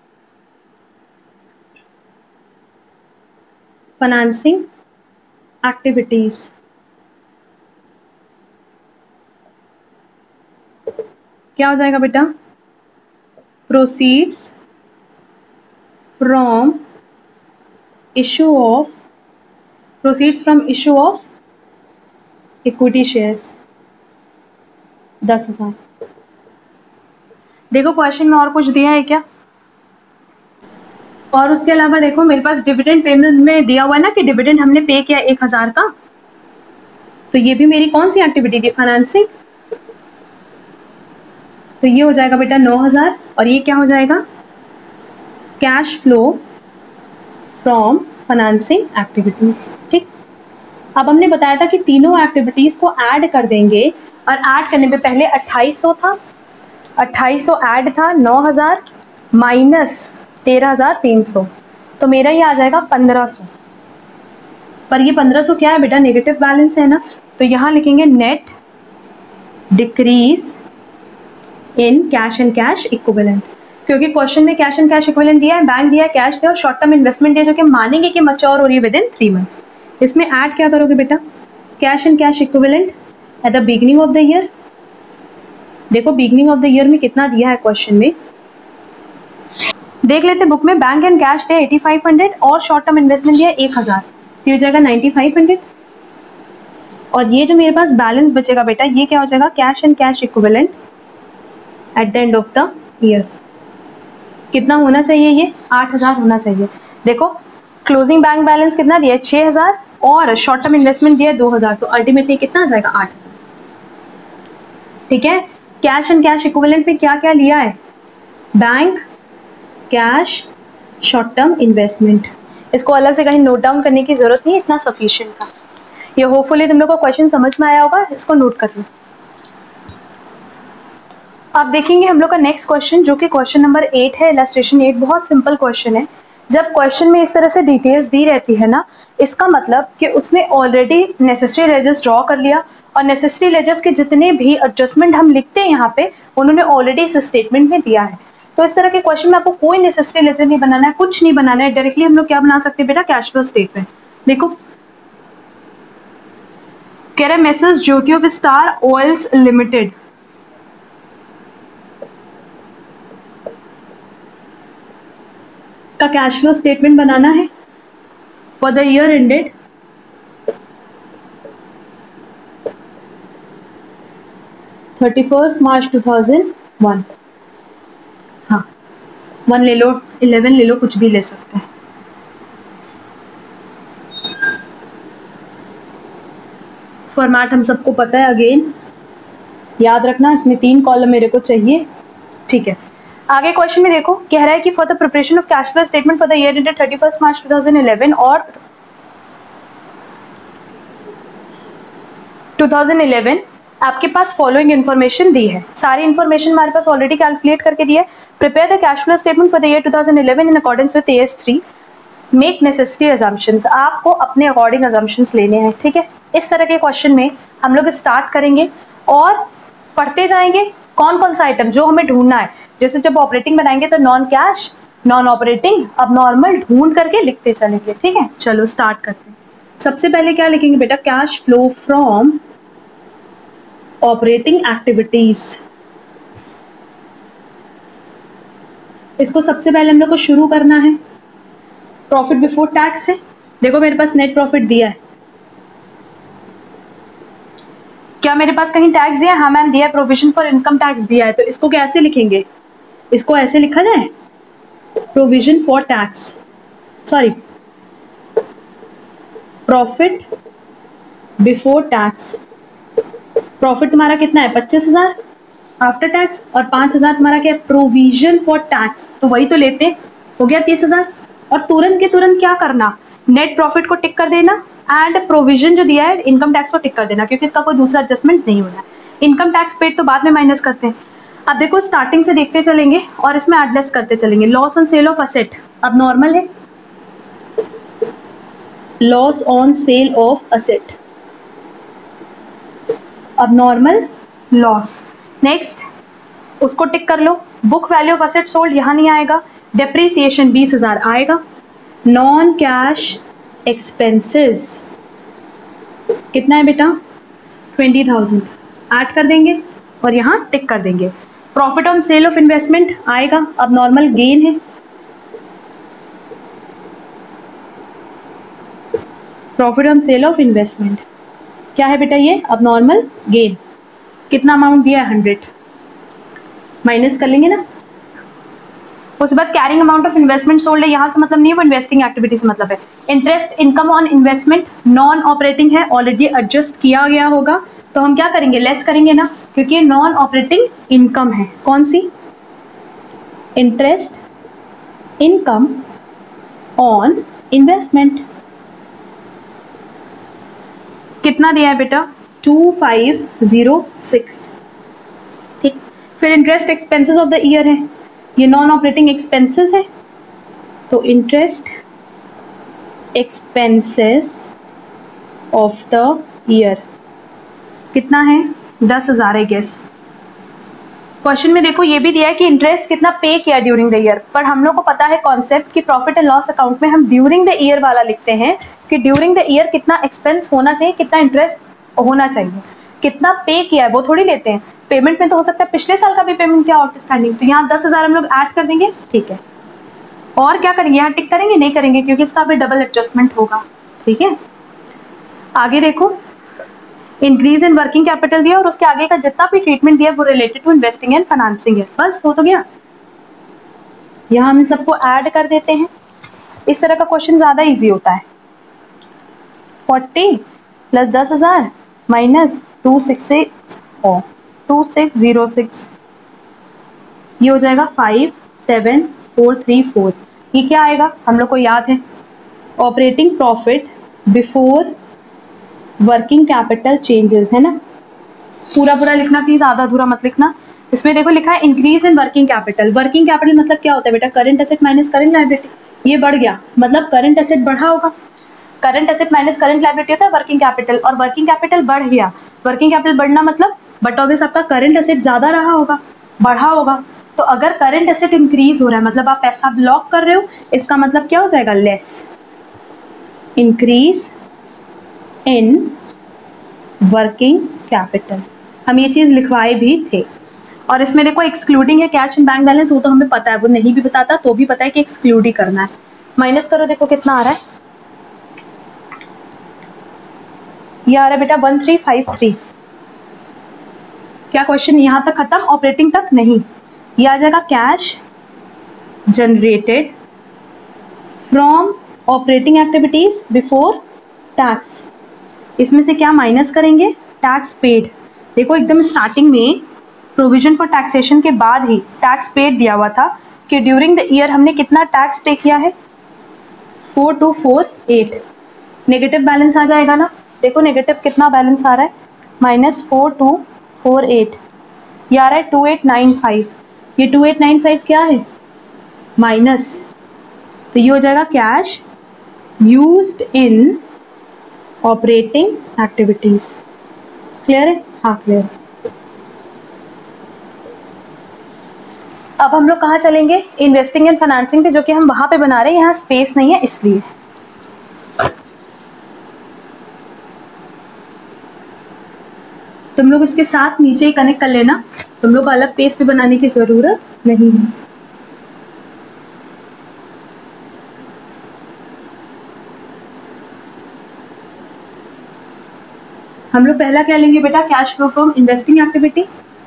financing activities, क्या हो जाएगा बेटा, proceeds from issue of proceeds from issue of equity shares, दस हजार। देखो क्वेश्चन में और कुछ दिया है क्या, और उसके अलावा देखो मेरे पास डिविडेंड पेमेंट में दिया हुआ है ना कि डिविडेंड हमने पे किया एक हजार का, तो ये भी मेरी कौन सी एक्टिविटी थी, फाइनेंसिंग, तो ये हो जाएगा बेटा नौ हजार, और ये क्या हो जाएगा, cash flow from financing activities, ठीक। अब हमने बताया था कि तीनों एक्टिविटीज को ऐड कर देंगे, और ऐड करने पे पहले अट्ठाईस सौ था, अट्ठाईस सौ ऐड था, नौ हजार माइनस तेरह हजार तीन सौ, तो मेरा ये आ जाएगा पंद्रह सौ। पर ये पंद्रह सौ क्या है बेटा, नेगेटिव बैलेंस है ना, तो यहाँ लिखेंगे net decrease in cash and cash equivalent, क्योंकि क्वेश्चन में कैश एंड कैश इक्विवेलेंट दिया है, बैंक दिया है, कैश दिया और शॉर्ट टर्म इन्वेस्टमेंट दिया, जो कि मानेंगे कि मैच्योर हो रही है विद इन थ्री मंथ्स। इसमें ऐड क्या करोगे बेटा, cash and cash equivalent at the beginning of the year. देखो बिगिनिंग ऑफ द ईयर में कितना दिया है क्वेश्चन में, देख लेते बुक में, बैंक एंड कैश दिया एटी फाइव हंड्रेड और शॉर्ट टर्म इन्वेस्टमेंट दिया एक हजार, तो हो जाएगा नाइन्टी फाइव हंड्रेड। और ये जो मेरे पास बैलेंस बचेगा बेटा, ये क्या हो जाएगा, cash and cash equivalent at the end of the year. कितना होना चाहिए, ये आठ हजार होना चाहिए। देखो क्लोजिंग बैंक बैलेंस कितना दिया है, छह हजार, और शॉर्ट टर्म इन्वेस्टमेंट दिया है दो हजार, तो अल्टीमेटली कितना आ जाएगा, आठ हजार, ठीक है। कैश एंड कैश इक्विवेलेंट में क्या क्या लिया है, bank, cash, short term investment. इसको अलग से कहीं नोट डाउन करने की जरूरत नहीं, इतना सफिशिएंट था। ये होपफुली तुम लोग को क्वेश्चन समझ में आया होगा, इसको नोट कर लो। अब देखेंगे हम लोग का नेक्स्ट क्वेश्चन, जो कि क्वेश्चन नंबर एट है, इलस्ट्रेशन एट। बहुत सिंपल क्वेश्चन है। जब क्वेश्चन में इस तरह से डिटेल्स दी रहती है ना, इसका मतलब कि उसने ऑलरेडी नेसेसरी लेजर्स ड्रॉ कर लिया, और नेसेसरी लेजर्स के जितने भी एडजस्टमेंट हम लिखते हैं यहाँ पे, उन्होंने ऑलरेडी इस स्टेटमेंट में दिया है। तो इस तरह के क्वेश्चन में आपको कोई नेसेसरी लेजर नहीं बनाना है, कुछ नहीं बनाना है, डायरेक्टली हम लोग क्या बना सकते हैं बेटा, कैश फ्लो स्टेटमेंट। देखो कह रहे Messrs Jyoti of Star Oils Limited, का कैश फ्लो स्टेटमेंट बनाना है for the year ended thirty first March two thousand one. हाँ वन ले लो, इलेवन ले लो, कुछ भी ले सकते हैं। फॉर्मेट हम सबको पता है, अगेन याद रखना, इसमें तीन कॉलम मेरे को चाहिए, ठीक है। आगे क्वेश्चन में देखो, कह रहा है कि for the preparation of cash flow statement for the year ended thirty first March two thousand eleven और टू थाउजेंड इलेवन आपके पास फॉलोइंग इन्फॉर्मेशन दी है। सारी इन्फॉर्मेशन हमारे पास ऑलरेडी कैलकुलेट करके दी है। Prepare the cash flow statement for the year two thousand eleven in accordance with A S three, make necessary assumptions. आपको अपने अकॉर्डिंग अजम्पशंस लेने हैं, ठीक है। इस तरह के क्वेश्चन में हम लोग स्टार्ट करेंगे और पढ़ते जाएंगे कौन कौन सा आइटम जो हमें ढूंढना है। जैसे जब ऑपरेटिंग बनाएंगे तो नॉन कैश, नॉन ऑपरेटिंग, अब नॉर्मल ढूंढ करके लिखते चलेंगे, ठीक है। चलो स्टार्ट करते हैं। सबसे पहले क्या लिखेंगे बेटा, cash flow from operating activities. इसको सबसे पहले हम लोग को शुरू करना है प्रॉफिट बिफोर टैक्स से। देखो मेरे पास नेट प्रॉफिट दिया है, क्या मेरे पास कहीं टैक्स दिया है? हाँ मैम दिया है, प्रोविजन फॉर इनकम टैक्स दिया है। तो इसको कैसे लिखेंगे, इसको ऐसे लिखा जाए, provision for tax, sorry profit before tax. Profit तुम्हारा कितना है, पच्चीस हजार आफ्टर टैक्स, और पांच हजार तुम्हारा क्या है, प्रोविजन फॉर टैक्स, तो वही तो लेते, हो गया तीस हजार। और तुरंत के तुरंत क्या करना, नेट प्रॉफिट को टिक कर देना एंड प्रोविजन जो दिया है इनकम टैक्स को टिक कर देना, क्योंकि इसका कोई दूसरा एडजस्टमेंट नहीं होना है। इनकम टैक्स पेड तो बाद में माइनस करते हैं। अब देखो स्टार्टिंग से देखते चलेंगे और इसमें एडजस्ट करते चलेंगे। Loss on sale of asset अब नॉर्मल है, loss on sale of asset अब नॉर्मल लॉस। नेक्स्ट उसको टिक कर लो। Book value of asset sold यहाँ नहीं आएगा। डेप्रीसिएशन बीस हजार आएगा। नॉन कैश एक्सपेंसेस कितना है बेटा, ट्वेंटी थाउजेंड ऐड कर देंगे और यहाँ टिक कर देंगे। Profit on sale of investment आएगा, अब नॉर्मल गेन है। Profit on sale of investment क्या है बेटा, ये अब नॉर्मल गेन। कितना अमाउंट दिया है, हंड्रेड, माइनस कर लेंगे ना। उसके बाद carrying amount of investment sold है, यहाँ से मतलब नहीं है, वो इन्वेस्टिंग एक्टिविटी से मतलब है। Interest income on investment non operating है, ऑलरेडी एडजस्ट किया गया होगा, तो हम क्या करेंगे, लेस करेंगे ना, क्योंकि नॉन ऑपरेटिंग इनकम है। कौन सी, इंटरेस्ट इनकम ऑन इन्वेस्टमेंट। कितना दिया है बेटा, टू फाइव जीरो सिक्स, ठीक। फिर interest expenses of the year है, ये नॉन ऑपरेटिंग एक्सपेंसेस है, तो interest expenses of the year कितना है, दस हजार है गेस। क्वेश्चन में देखो ये भी दिया है कि इंटरेस्ट कितना पे किया ड्यूरिंग द ईयर, पर हम लोग को पता है कॉन्सेप्ट कि प्रॉफिट एंड लॉस अकाउंट में हम ड्यूरिंग द ईयर वाला लिखते हैं कि ड्यूरिंग द ईयर कितना एक्सपेंस होना चाहिए, कितना इंटरेस्ट होना चाहिए, कितना पे किया है वो थोड़ी लेते हैं। पेमेंट में तो हो सकता है पिछले साल का भी पेमेंट किया आउटस्टैंडिंग, तो यहाँ दस हजार हम लोग ऐड कर देंगे, ठीक है। और क्या करेंगे, यहाँ टिक करेंगे, नहीं करेंगे क्योंकि इसका भी डबल एडजस्टमेंट होगा, ठीक है। आगे देखो इंक्रीज इन वर्किंग कैपिटल दिया और उसके आगे का जितना भी ट्रीटमेंट दिया वो related to investing and financing है, बस हो तो गया। यहाँ हम सबको ऐड कर देते हैं। इस तरह का क्वेश्चन ज्यादा इजी होता है। फोर्टी प्लस दस हजार minus two six six two six zero six, ये हो जाएगा five seven four three four. ये क्या आएगा, हम लोग को याद है, operating profit before working capital changes, है ना। पूरा पूरा लिखना प्लीज, आधा अधूरा मत लिखना। इसमें देखो लिखा है increase in working capital. Working capital मतलब क्या होता है बेटा, current asset minus current liability. ये बढ़ गया मतलब करंट एसेट बढ़ा होगा, current asset minus current liability होता है वर्किंग कैपिटल, और वर्किंग कैपिटल बढ़ गया। वर्किंग कैपिटल बढ़ना मतलब बट ऑब्वियस आपका करंट एसेट ज्यादा रहा होगा, बढ़ा होगा। तो अगर करंट एसेट इंक्रीज हो रहा है मतलब आप पैसा ब्लॉक कर रहे हो, इसका मतलब क्या हो जाएगा, less. Increase in working capital, हम ये चीज लिखवाए भी थे। और इसमें देखो एक्सक्लूडिंग है कैश एंड बैंक बैलेंस, वो तो हमें पता है, वो नहीं भी बताता तो भी पता है कि एक्सक्लूड ही करना है। माइनस करो, देखो कितना आ रहा है, ये आ रहा है बेटा वन थ्री फाइव थ्री। क्या क्वेश्चन यहाँ तक खत्म, ऑपरेटिंग तक नहीं। ये आ जाएगा cash generated from operating activities before tax. इसमें से क्या माइनस करेंगे, टैक्स पेड, देखो एकदम स्टार्टिंग में प्रोविजन फॉर टैक्सेशन के बाद ही टैक्स पेड दिया हुआ था कि ड्यूरिंग द ईयर हमने कितना टैक्स पे किया है, four two four eight. Negative balance आ जाएगा ना, देखो नेगेटिव कितना बैलेंस आ रहा है, minus four two four eight, ये आ रहा है टू एट नाइन फाइव। ये टू एट नाइन फाइव क्या है, माइनस, तो ये हो जाएगा cash used in operating activities. Clear है? हाँ क्लियर। अब हम लोग कहाँ चलेंगे, इन्वेस्टिंग एंड फाइनेंसिंग पे, जो कि हम वहां पे बना रहे हैं, यहाँ स्पेस नहीं है इसलिए। तुम लोग इसके साथ नीचे ही कनेक्ट कर लेना, तुम लोग को अलग पेज पे बनाने की जरूरत नहीं है। हम लोग पहला क्या लेंगे बेटा, cash flow from investing activity.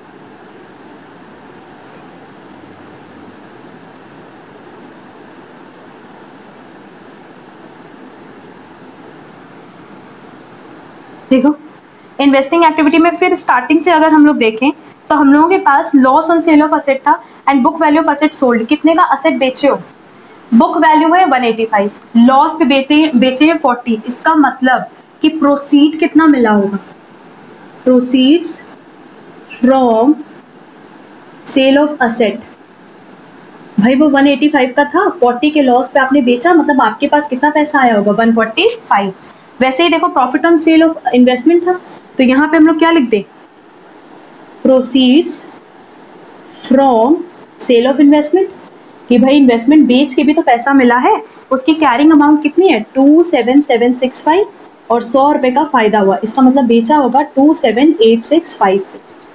देखो इन्वेस्टिंग एक्टिविटी में फिर स्टार्टिंग से अगर हम लोग देखें तो हम लोगों के पास loss on sale of asset था and book value of asset sold. कितने का असेट बेचे हो, बुक वैल्यू है वन एटी फाइव, लॉस पे बेचे बेचे हैं फोर्टी। इसका मतलब कि प्रोसीड कितना मिला होगा, proceeds from sale of asset. भाई वो वन एटी फाइव का था, फोर्टी के लॉस पे आपने बेचा, मतलब आपके पास कितना पैसा आया होगा, वन फोर्टी फाइव। वैसे ही देखो profit on sale of investment था, तो यहाँ पे हम लोग क्या लिख दे, proceeds from sale of investment, कि भाई इन्वेस्टमेंट बेच के भी तो पैसा मिला है। उसकी कैरिंग अमाउंट कितनी है, two seven seven six five, और सौ रुपए का फायदा हुआ, इसका मतलब बेचा होगा two seven eight six five.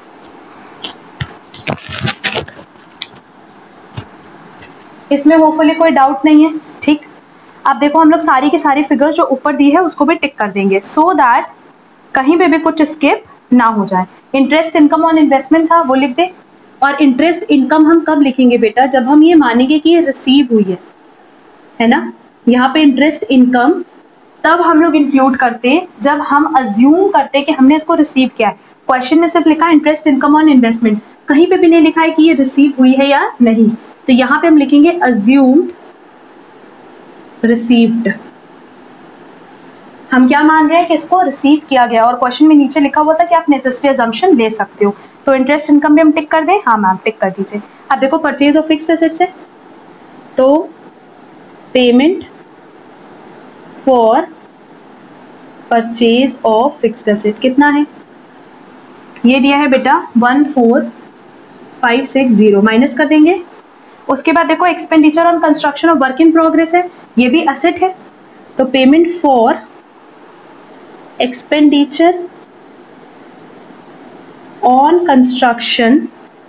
इसमें होपफुली कोई डाउट नहीं है, ठीक। अब देखो हम लोग सारी की सारी फिगर्स जो ऊपर दी है उसको भी टिक कर देंगे, सो दैट कहीं पे भी कुछ स्किप ना हो जाए। इंटरेस्ट इनकम ऑन इन्वेस्टमेंट था, वो लिख दे। और इंटरेस्ट इनकम हम कब लिखेंगे बेटा, जब हम ये मानेंगे कि ये रिसीव हुई है, है ना। यहाँ पे इंटरेस्ट इनकम तब हम लोग इंक्लूड करते हैं जब हम अज्यूम करते हैं कि हमने इसको रिसीव किया है। क्वेश्चन में सिर्फ लिखा है इंटरेस्ट इनकम ऑन इन्वेस्टमेंट, कहीं पे भी नहीं लिखा है कि ये रिसीव हुई है या नहीं, तो यहाँ पे हम लिखेंगे अज्यूम्ड रिसीव्ड। हम क्या मान रहे हैं कि इसको रिसीव किया गया, और क्वेश्चन में नीचे लिखा हुआ था कि आप नेसेसरी अजम्पशन ले सकते हो। तो इंटरेस्ट इनकम भी हम टिक कर दें, हाँ मैम टिक कर दीजिए। अब देखो परचेज ऑफ फिक्स्ड एसेट्स है, तो payment for purchase of fixed asset कितना है, ये दिया है बेटा one four five six zero, minus कर देंगे। उसके बाद देखो expenditure on construction of work in progress है, ये भी असेट है, तो payment for expenditure on construction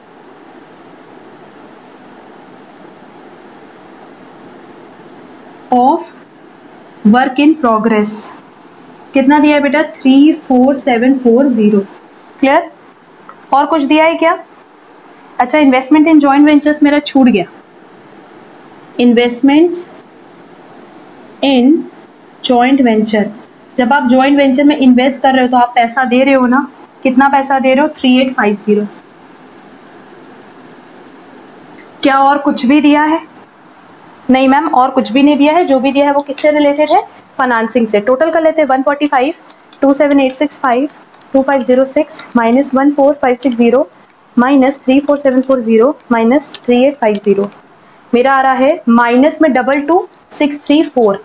of work in progress कितना दिया है बेटा, three four seven four zero. Clear? और कुछ दिया है क्या? अच्छा, इन्वेस्टमेंट इन जॉइंट वेंचर्स मेरा छूट गया। इन्वेस्टमेंट्स इन जॉइंट वेंचर, जब आप जॉइंट वेंचर में इन्वेस्ट कर रहे हो तो आप पैसा दे रहे हो ना, कितना पैसा दे रहे हो, थ्री एट फाइव जीरो। क्या और कुछ भी दिया है? नहीं मैम, और कुछ भी नहीं दिया है। जो भी दिया है वो किससे रिलेटेड है, फाइनेंसिंग से। टोटल कर लेते हैं, one forty five, two seven eight six five, two five zero six, minus one four five six zero, minus three four seven four zero, minus three eight five zero. मेरा आ रहा है माइनस में double two six three four,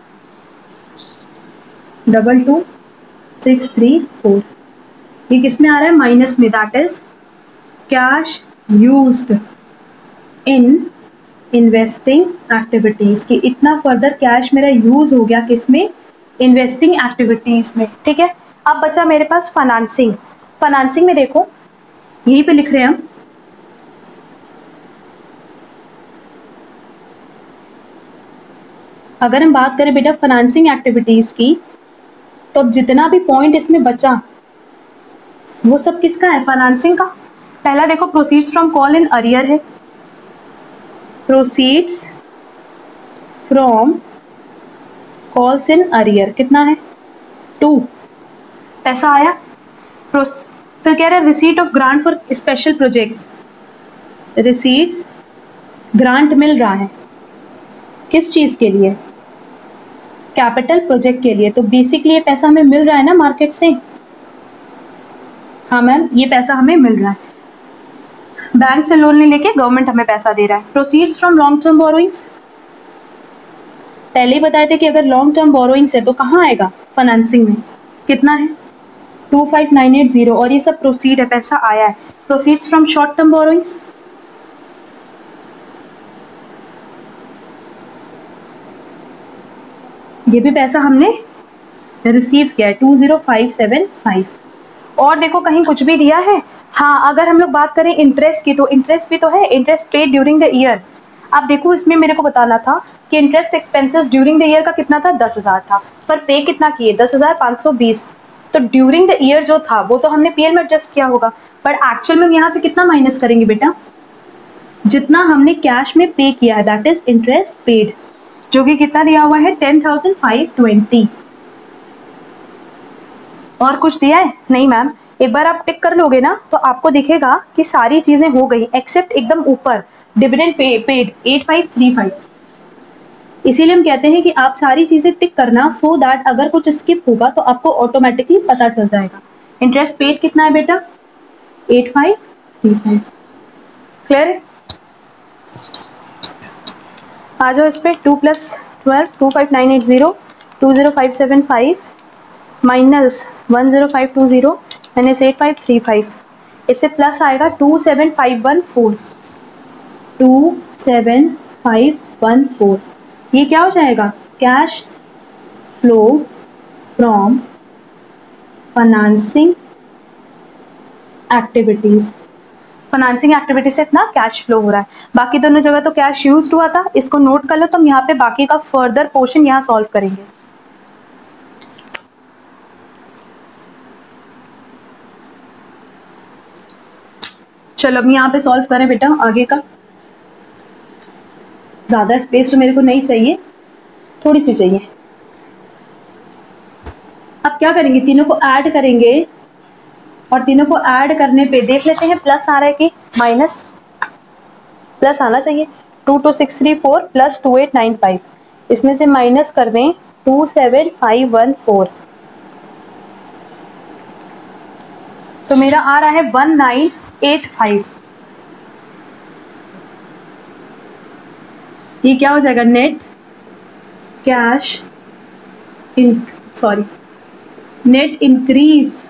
double two six three four. ये किस में आ रहा है, माइनस में, that is cash used in investing activities, की इतना फर्दर कैश मेरा यूज हो गया किसमें, इन्वेस्टिंग एक्टिविटीज में। ठीक है, अब बचा मेरे पास फाइनेंसिंग। फाइनेंसिंग में देखो यहीं पे लिख रहे हैं हम, अगर हम बात करें बेटा फाइनेंसिंग एक्टिविटीज की, तो अब जितना भी पॉइंट इसमें बचा वो सब किसका है, फाइनेंसिंग का। पहला देखो proceeds from call in arrear है, proceeds from calls in arrear कितना है, टू। पैसा आया, फिर कह रहा है receipt of grant for special projects, receipts grant मिल रहा है किस चीज के लिए, कैपिटल प्रोजेक्ट के लिए। तो बेसिकली ये पैसा हमें मिल रहा है ना मार्केट से, हाँ मैम ये पैसा हमें मिल रहा है, बैंक से लोन नहीं लेके गवर्नमेंट हमें पैसा दे रहा है। Proceeds from long term borrowings, पहले ही बताए थे कि अगर लॉन्ग टर्म बोरोइंग्स है तो कहाँ आएगा, फाइनेंसिंग में। कितना है two five nine eight zero, और ये सब प्रोसीड है, पैसा आया है। Proceeds from short term borrowings, ये भी पैसा हमने रिसीव किया है two zero five seven five. और देखो कहीं कुछ भी दिया है, हाँ अगर हम लोग बात करें इंटरेस्ट की तो इंटरेस्ट भी तो है, interest paid during the year. आप देखो इसमें मेरे को बताना था कि interest expenses during the year का कितना था, दस हजार था, पर पे कितना किए, दस हजार पाँच सौ बीस। तो ड्यूरिंग द ईयर जो था वो तो हमने पीएल में एडजस्ट किया होगा, पर एक्चुअल में यहाँ से कितना माइनस करेंगे बेटा, जितना हमने कैश में पे किया है, दैट इज इंटरेस्ट पेड, जो कि कितना दिया हुआ है टेन थाउजेंड फाइव ट्वेंटी। और कुछ दिया है नहीं मैम। एक बार आप टिक कर लोगे ना तो आपको दिखेगा कि सारी चीजें हो गई एक्सेप्ट एकदम ऊपर डिविडेंड पे, paid eight five three five. इसीलिए हम कहते हैं कि आप सारी चीजें टिक करना, सो दैट अगर कुछ स्किप होगा तो आपको ऑटोमेटिकली पता चल जाएगा। इंटरेस्ट पेड कितना है बेटा, eight five three five. Clear है, आ जाओ इस पे, two plus twelve, two five nine eight zero, two zero five seven five minus one zero five two zero minus eight five three five, इससे प्लस आएगा two seven five one four, two seven five one four. ये क्या हो जाएगा, cash flow from financing activities. Financing activity से इतना कैश फ्लो हो रहा है, बाकी दोनों जगह तो कैश यूज्ड हुआ था, इसको नोट कर लो। तो हम यहाँ पे बाकी का फर्दर पोर्शन यहाँ सॉल्व करेंगे। चलो अब यहाँ पे सॉल्व करें बेटा आगे का, ज्यादा स्पेस तो मेरे को नहीं चाहिए, थोड़ी सी चाहिए। अब क्या करेंगे, तीनों को ऐड करेंगे, और तीनों को ऐड करने पे देख लेते हैं प्लस आ रहा है कि माइनस, प्लस आना चाहिए। Two two six three four plus two eight nine five, इसमें से माइनस कर दें two seven five one four, तो मेरा आ रहा है वन नाइन एट फाइव। ये क्या हो जाएगा, net cash in sorry net increase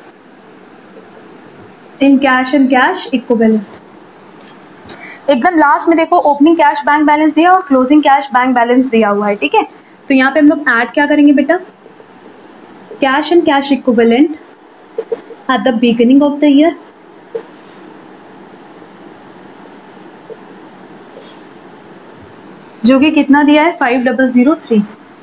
in cash and cash equivalent. एकदम लास्ट में देखो ओपनिंग कैश बैंक बैलेंस दिया और क्लोजिंग कैश बैंक बैलेंस दिया हुआ है, ठीक है। तो यहाँ पे हम लोग ऐड क्या करेंगे बेटा, cash and cash equivalent at the beginning of the year, जो कि कितना दिया है five double zero three,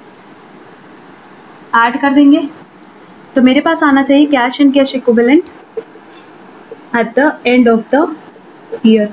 add कर देंगे। तो मेरे पास आना चाहिए cash and cash equivalent at the end of the year,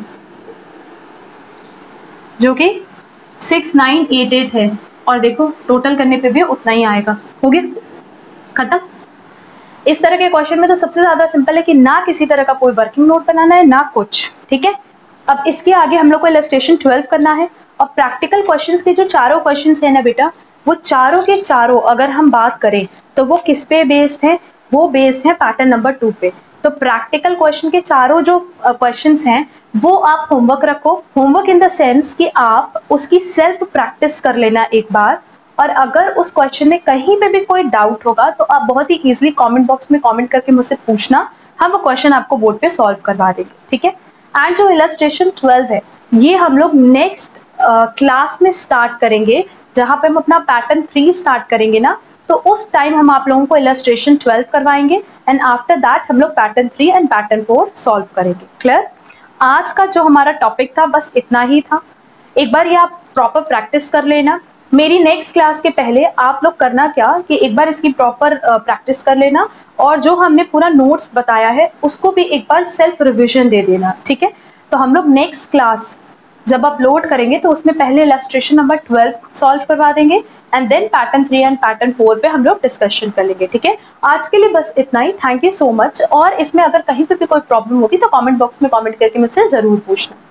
जो कि सिक्स नाइन एट एट है, और देखो टोटल करने पे भी उतना ही आएगा। हो गया खत्म। इस तरह के क्वेश्चन में तो सबसे ज्यादा सिंपल है कि ना किसी तरह का कोई वर्किंग नोट बनाना है ना कुछ, ठीक है। अब इसके आगे हम लोग को इलस्ट्रेशन ट्वेल्व करना है, और प्रैक्टिकल क्वेश्चंस के जो चारों क्वेश्चंस है ना बेटा, वो चारों के चारों अगर हम बात करें तो वो किस पे बेस्ड है, वो बेस्ड है पैटर्न नंबर टू पे। तो प्रैक्टिकल क्वेश्चन के चारों जो क्वेश्चंस हैं वो आप होमवर्क रखो, होमवर्क इन द सेंस कि आप उसकी सेल्फ प्रैक्टिस कर लेना एक बार, और अगर उस क्वेश्चन में कहीं पे भी कोई डाउट होगा तो आप बहुत ही इजीली कमेंट बॉक्स में कमेंट करके मुझसे पूछना, हम वो क्वेश्चन आपको बोर्ड पे सॉल्व करवा देंगे, ठीक है। एंड जो इलस्ट्रेशन ट्वेल्व है ये हम लोग नेक्स्ट क्लास uh, में स्टार्ट करेंगे, जहां पे हम अपना पैटर्न थ्री स्टार्ट करेंगे ना, तो उस टाइम हम आप लोगों को इलस्ट्रेशन ट्वेल्व करवाएंगे, एंड आफ्टर दैट हम लोग pattern three and pattern four solve करेंगे। क्लियर। आज का जो हमारा टॉपिक था बस इतना ही था, एक बार ये आप प्रॉपर प्रैक्टिस कर लेना। मेरी नेक्स्ट क्लास के पहले आप लोग करना क्या कि एक बार इसकी प्रॉपर प्रैक्टिस कर लेना, और जो हमने पूरा नोट्स बताया है उसको भी एक बार सेल्फ रिविजन दे देना, ठीक है। तो हम लोग नेक्स्ट क्लास जब आप लोड करेंगे तो उसमें पहले इलस्ट्रेशन नंबर ट्वेल्व सॉल्व करवा देंगे and then pattern three and pattern four पे हम लोग डिस्कशन कर लेंगे। ठीक है, आज के लिए बस इतना ही। Thank you so much. और इसमें अगर कहीं पे भी कोई प्रॉब्लम होगी तो कमेंट बॉक्स में कमेंट करके मुझसे जरूर पूछना।